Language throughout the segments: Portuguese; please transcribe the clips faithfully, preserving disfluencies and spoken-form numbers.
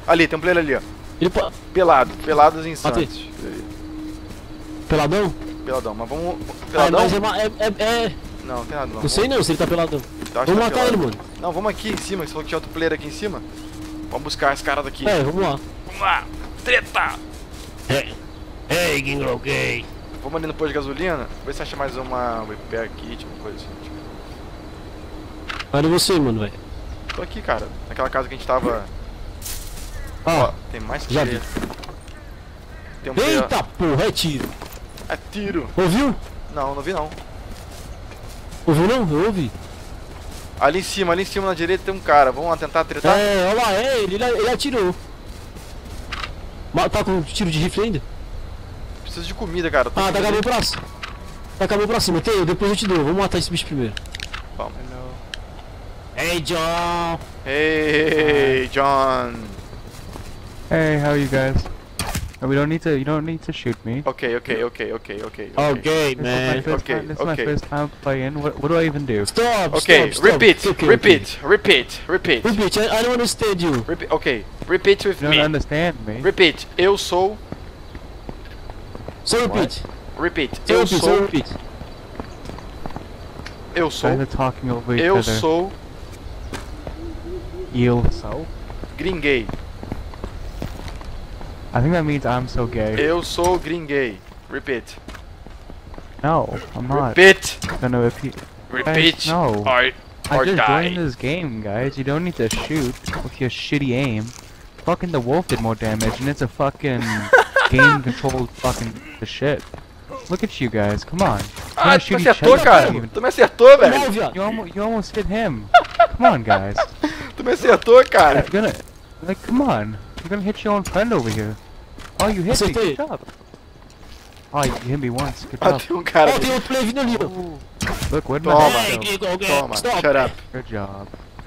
Ali, tem um player ali, ó. Ele pa... Pelado, pelados insanos. Matei. Peladão? Peladão, mas vamos... Ah, Peladão? mas é, ma- é, é, é... Não, não tem nada não. Não sei não se ele tá peladão. Eu acho Vamos que tá matar ele, pelado. mano. Não, vamos aqui em cima, você falou que tinha outro player aqui em cima. Vamos buscar esse cara daqui. É, vamos lá. Vamos lá, treta! Hey, hey, Gingo, ok. Vamos ali no posto de gasolina, ver se acha mais uma repair kit, uma coisa assim. Tipo. Olha você, mano, velho. Tô aqui, cara, naquela casa que a gente tava... Ah, Ó, tem mais que já player. Tem um player... eita porra, é tiro. É tiro. Ouviu? Não, não vi não. Ouviu não? Eu ouvi. Ali em cima, ali em cima na direita tem um cara. Vamos lá tentar tretar? É, olha lá, é ele, ele, ele atirou. Mas tá com tiro de rifle ainda? Preciso de comida, cara. Tô Ah, com tá medo. acabou pra cima. Tá acabou pra cima, tem, depois eu te dou. Vamos matar esse bicho primeiro. Vamos. Hey, John! Hey, John. Hey, how are you guys? Uh, We don't need to. You don't need to shoot me. Ok, ok, ok, ok, ok. Ok, This is my man. first Okay, time. This is okay. my first time playing. What, what do I even do? Stop, Ok, stop, stop. repeat, Okay, okay, repeat, repeat, repeat, okay. Repeat, I, I don't understand you. repeat. Ok, repeat with You don't me. understand me. Repeat. Eu sou. So repeat. Repeat. So Eu repeat, so sou. repeat. Eu You sou. guys are talking over each Eu other. sou You so? gringuei. I think that means I'm so gay. Eu sou gringuei. Repeat. No, I'm not Repeat. gonna repeat. Repeat. no. Or, I or just die. joined this game, guys. You don't need to shoot with your shitty aim. Fucking the wolf did more damage, and it's a fucking game-controlled fucking shit. Look at you guys. Come on. Ah, Wanna tu shoot me each acertou, other? cara. You Tu me acertou, velho. Não, viado. You almost, you almost hit him. Come on, guys. Tu me acertou, cara. You're gonna, like, come on. You're gonna hit your own friend over here. Oh, you hit me. Acertei. Good job. Oh, you hit me once. Good Ah, job. tem um cara Ó, ali. tem outro player vindo ali, ó. Look, where'd my Toma. head Hey, go? Gingo, ok. Toma, Stop. shut up. Good job.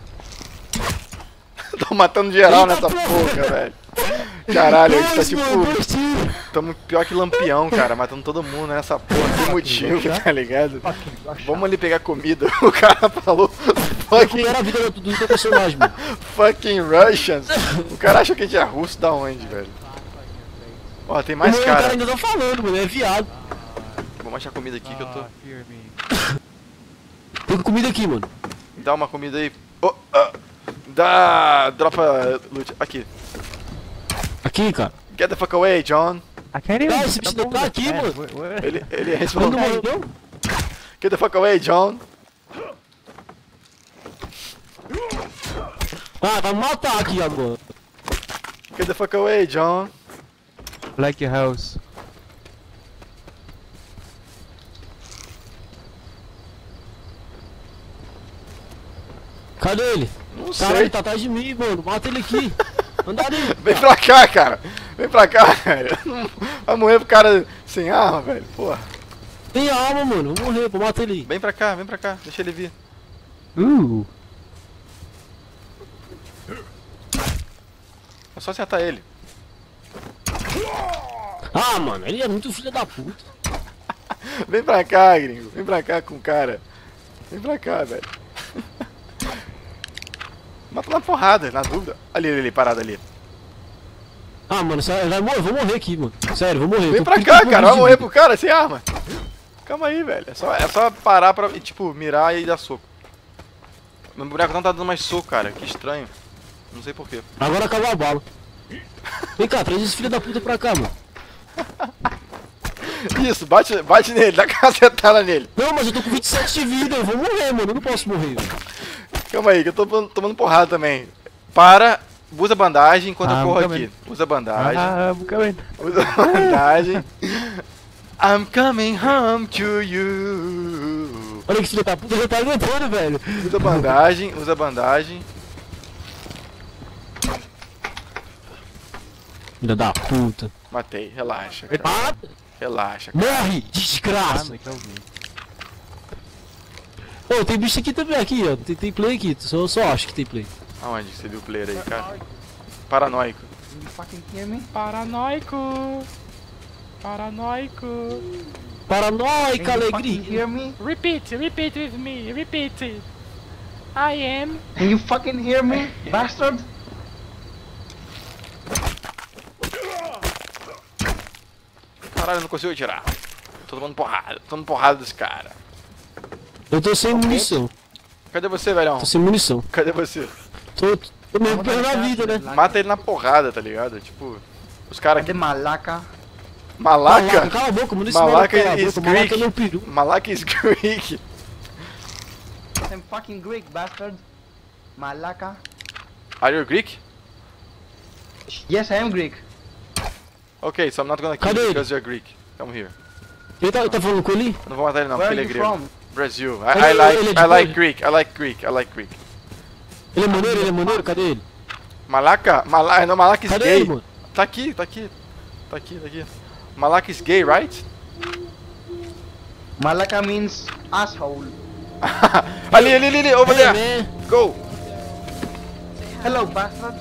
Tô matando geral Eita nessa porra. porra, velho. Caralho, a gente tá Dois, tipo. mano, dois tiros. Tamo pior que lampião, cara, matando todo mundo nessa porra, sem motivo, tá ligado? Vamos ali pegar comida. O cara falou fucking, Recupera a vida do, do teu personagem, mano. fucking Russians. O cara achou que a gente é russo da onde, velho? Ó, tem mais o cara cara. ainda tá falando, mano, é viado. Vamos achar comida aqui que eu tô. Ah, fear me. Tem comida aqui, mano. Dá uma comida aí. Oh, ah. Dá. Dropa loot. Aqui. Aqui, cara. Get the fuck away, John. I can't even. Ah, esse bicho jump over tá the aqui, fence. mano. What- what- Ele, ele Não respondeu. morreu, não? Get the fuck away, John. Ah, vai me matar aqui agora. Get the fuck away, John. Like your house. Cadê ele? Não Caralho, sei. ele tá atrás de mim, mano. Mata ele aqui. Andarinho. Vem pra cá, cara. Vem pra cá, velho. Não vai morrer pro cara sem arma, velho. Porra. Tem arma, mano. Vou morrer, vou matar ele. Vem pra cá, vem pra cá. Deixa ele vir. Ooh. É só acertar ele. Ah, mano, ele é muito filho da puta. Vem pra cá, gringo. Vem pra cá com o cara. Vem pra cá, velho. Mata na porrada, na dúvida. Ali, ali, ali, parado ali. Ah, mano, sério, vai morrer, eu vou morrer aqui, mano. Sério, vou morrer. Vem Eu tô pra com cá, trinta cara. Vai de morrer vida. pro cara sem arma. Calma aí, velho. É só, é só parar pra, e, tipo, mirar e dar soco. Meu boneco não tá dando mais soco, cara. Que estranho. Não sei porquê. Agora acabou a bala. Vem cá, traz esse filho da puta pra cá, mano. Isso, bate, bate nele. Dá uma cacetada nele. Não, mas eu tô com vinte e sete de vida, eu vou morrer, mano. Eu não posso morrer. velho. Calma aí, que eu tô tomando porrada também. Para, usa bandagem enquanto eu Ah, corro também. aqui. Usa bandagem, Ah, I'm coming. usa bandagem. I'm coming home to you. Olha que filho da puta, já tá aguentando, velho. Usa bandagem, usa bandagem. Filho da puta. Matei, relaxa, cara. Ah, Relaxa, cara. morre, desgraça. Ô, tem bicho aqui também, aqui, ó. Tem, tem play aqui, só, só acho que tem play. Aonde você viu o player aí, cara? Paranoico. You fucking hear me? Paranoico. Paranoico. Paranoica, Can you fucking alegria. hear me? Repeat, repeat with me, repeat. I am. Can you fucking hear me, bastard? Caralho, eu não consigo atirar. Tô tomando porrada, tô tomando porrada desse cara. Eu tô sem munição. Cadê você, velhão? Tô sem munição. Cadê você? Tô, tô me recuperando a vida, né? Mata ele na porrada, tá ligado? Tipo, os caras Cadê aqui. Malaca? Malaca? Cala a boca, munição. Malaca cala a is boca, Malaca é Greek. meu peru. Malaca is Greek. I'm fucking Greek, bastard. Malaca. Are you Greek? Yes, I am Greek. Okay, so I'm not gonna kill Cadê you ele? because you're Greek. Come here. Ele tá, ele tá falando com ele? Não vou matar ele não, Where porque are ele é you grego. from? Brasil. Ele- I, I ele like, é de I like onde? Greek, I like Greek, I like Greek. Ele é maneiro, ele é maneiro, cadê ele? Malaca? Malaca, não, Malaca is Cadê gay. ele, mano? Tá aqui, tá aqui. Tá aqui, tá aqui. Malaca is gay, right? Malaca means asshole. ali, ali, ali, ali, over Hey, there. man. Go. Hello, bastard.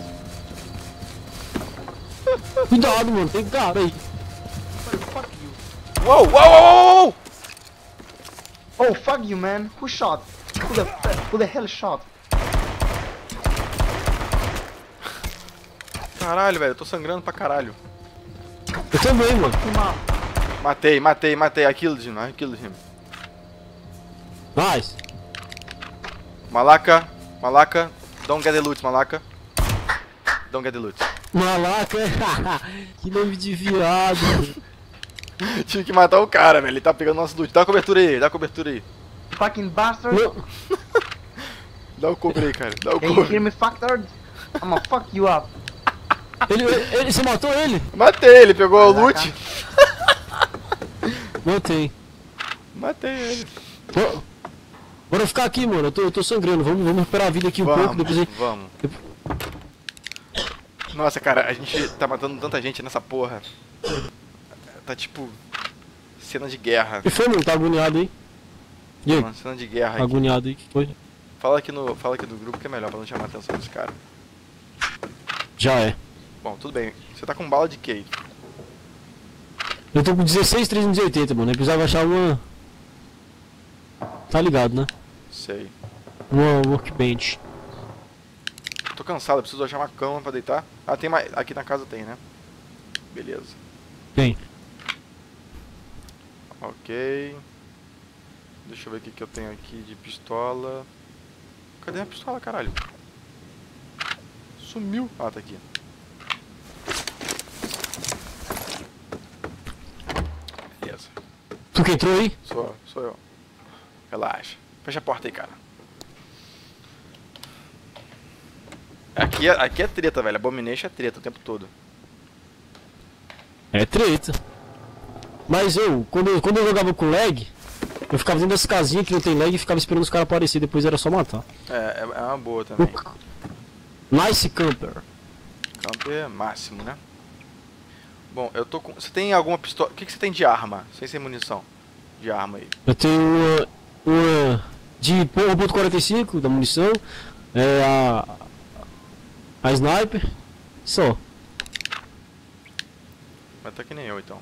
Cuidado, mano, tem cara aí. Fuck you. Whoa, whoa, whoa, whoa, whoa. Oh, fuck you, man. Who shot? Who the who the hell shot? Caralho, velho, eu tô sangrando pra caralho. Eu também, mano. Him up. Matei, matei, matei. I killed him, I killed him. Nice. Malaca, Malaca, don't get the loot, Malaca. Don't get the loot. Malaca, que nome de viado. Tive que matar o cara, velho. Ele tá pegando nosso loot. Dá a cobertura aí, dá a cobertura aí. Fucking bastard. Não, Dá o cobre aí, cara. Dá o Can you cobre. hear me, fucker? I'ma fuck you up. ele, ele, você matou ele? Matei, ele pegou o loot. Matei. Matei ele. Bora, bora ficar aqui, mano. Eu tô, eu tô sangrando. Vamos, vamos recuperar a vida aqui um pouco. Depois a gente... Vamos, vamos. Nossa, cara, a gente tá matando tanta gente nessa porra. Tá tipo... Cena de guerra. Que foi, mano? Tá agoniado aí? E aí? Uma cena de guerra Tá aqui. agoniado aí? Que foi? Fala aqui, no, fala aqui no grupo que é melhor pra não chamar a atenção desse cara. Já é. Bom, tudo bem. Você tá com bala de quê? Eu tô com dezesseis trezentos e oitenta, mano. Eu precisava achar uma... Tá ligado, né? Sei. Uma workbench. Tô cansado, eu preciso achar uma cama pra deitar. Ah, tem mais. Aqui na casa tem, né? Beleza. Tem. Ok. Deixa eu ver o que, que eu tenho aqui de pistola. Cadê a pistola, caralho? Sumiu. Ah, tá aqui. Beleza. Tu que entrou aí? Sou, sou eu. Relaxa. Fecha a porta aí, cara. Aqui é, aqui é treta, velho. Abomination é treta o tempo todo. É treta. Mas eu, quando, eu- quando eu jogava com lag, eu ficava dentro dessa casinha que não tem lag e ficava esperando os caras aparecer, depois era só matar. É, é, é uma boa também. Nice camper. Camper máximo, né? Bom, eu tô com... Você tem alguma pistola... O que, que você tem de arma? Sem ser munição. De arma aí. Eu tenho uma, uma de ponto quarenta e cinco da munição, é a, a sniper, só. Mas tá que nem eu, então.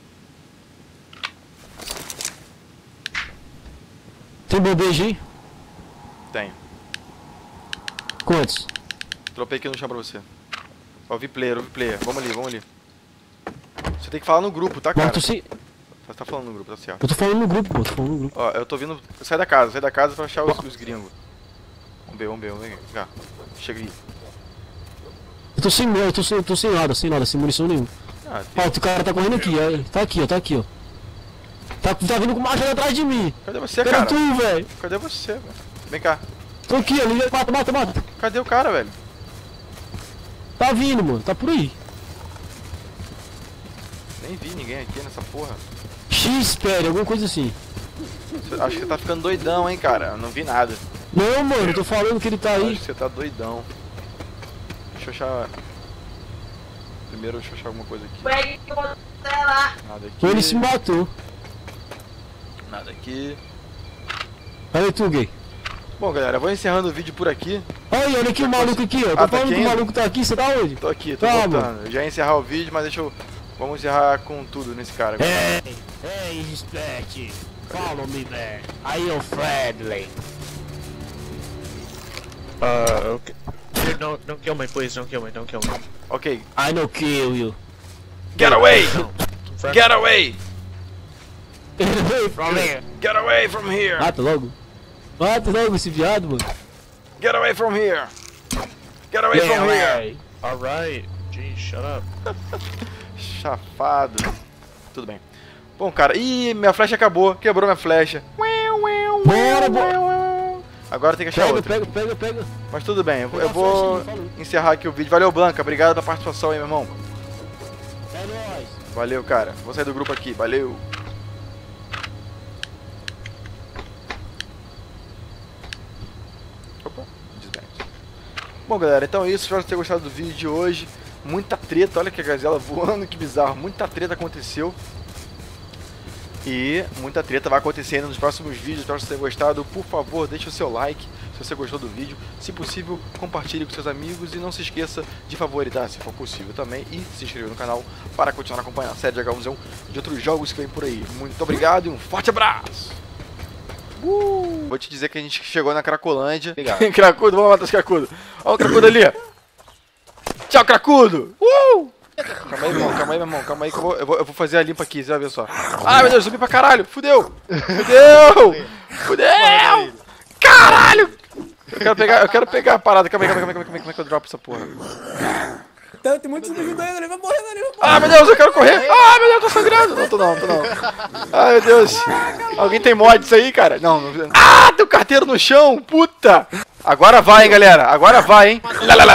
Tem bandeja aí? Tenho. Quantos? Dropei aqui no chão pra você. Ó, ouvi player, ouvi player. Vamos ali, vamos ali. Você tem que falar no grupo, tá, Mas cara? tu se... Você tá falando no grupo, tá certo. Eu tô falando no grupo, pô, tô falando no grupo. Ó, eu tô vindo... Sai da casa, sai da casa pra achar os, os gringos. Vamos ver, vamos ver, vamos ver. Vem cá. Chega aí. Eu tô sem, eu tô sem, eu tô sem nada, sem nada, sem munição nenhuma. Ah, tem... Ó, o cara tá correndo aqui, ó, tá aqui, ó, tá aqui, ó. Tá, tá vindo com machado atrás de mim. Cadê você, Cadê cara? tu, velho? Cadê você, velho? Vem cá. Tô aqui, ali, mata, mata, mata. Cadê o cara, velho? Tá vindo, mano, tá por aí. Nem vi ninguém aqui nessa porra. X, pera, alguma coisa assim. Você- Acho que você tá ficando doidão, hein, cara. Eu não vi nada. Não, mano, eu tô falando que ele tá Acho aí. que você tá doidão. Deixa eu achar... Primeiro deixa eu achar alguma coisa aqui. Nada aqui. Ele se matou. Nada aqui. Cadê tu, gay? Bom, galera, eu vou encerrando o vídeo por aqui. Olha, olha aqui o maluco aqui, ó. Tô Ah, tá falando aqui que o ainda? maluco tá aqui, você tá onde? Tô aqui, tô Tá, voltando. Eu já ia encerrar o vídeo, mas deixa eu... Vamos encerrar com tudo nesse cara. agora. Hey, hey, respect. Follow me, man. I am friendly. Uh, okay. Dude, don't, don't kill me, please. Don't kill me. Don't kill me. Ok. I no kill you. Get away! friend. Get away! From here. Get away from here! Mata logo. Mata logo esse viado, mano. Get away from here! Get away from here! Alright. Gee, shut up. Chafado. Tudo bem. Bom, cara. Ih, minha flecha acabou. Quebrou minha flecha. Bora, bora. Agora tem que achar Pega, outra. pega, pega, pega. Mas tudo bem. Eu, Pega eu a vou flecha aí, falou. encerrar aqui o vídeo. Valeu, Blanca. Obrigado pela participação aí, meu irmão. É nóis. Valeu, cara. Vou sair do grupo aqui. Valeu. Opa, desband. Bom, galera, então é isso. Espero ter gostado do vídeo de hoje. Muita treta. Olha que a gazela voando. Que bizarro. Muita treta aconteceu. E muita treta vai acontecendo nos próximos vídeos. Espero que você tenha gostado. Por favor, deixe o seu like se você gostou do vídeo. Se possível, compartilhe com seus amigos. E não se esqueça de favoritar, se for possível também. E se inscrever no canal para continuar acompanhando a série de H um Z um de outros jogos que vem por aí. Muito obrigado e um forte abraço! Uh! Vou te dizer que a gente chegou na Cracolândia. Cracudo, vamos matar os Cracudo. Olha o Cracudo ali. Tchau, Cracudo! Uh! Calma aí, meu irmão, calma aí, meu irmão, calma aí que eu vou, eu vou, eu vou fazer a limpa aqui, você vai ver só. Ai, meu Deus, subi pra caralho, fudeu! Fudeu! Fudeu! Caralho! Eu quero pegar, eu quero pegar a parada, calma aí, calma aí, calma aí, calma aí, como é que eu dropo essa porra? Então, tem muito zumbi vindo aí, ele vai morrer, ele vai morrer. Ah, meu Deus, eu quero correr! Ah, meu Deus, eu tô sangrando! Não, tô não, tô não. Ai, meu Deus. Alguém tem mod disso aí, cara? Não, não. Ah, tem um carteiro no chão, puta! Agora vai, hein, galera, agora vai, hein?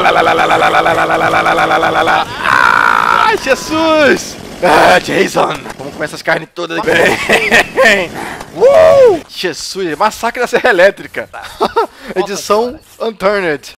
Ah, Jesus! Ah, Jason! Vamos comer essas carnes todas aqui. uh! Jesus, massacre da Serra Elétrica. Edição Unturned.